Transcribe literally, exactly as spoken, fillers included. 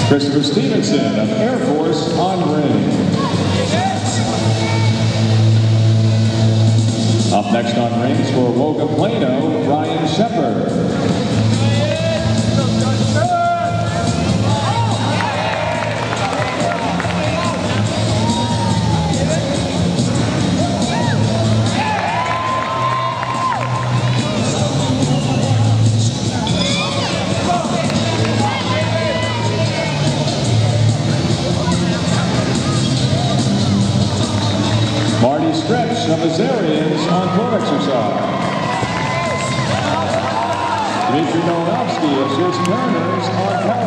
Christopher Stevenson of Air Force on ring. Up next on rings for Woga Plano, Brian Shepard. Marty Stretch of Azarians on court exercise. Dmitry Malinovsky of Swiss Mariners on power.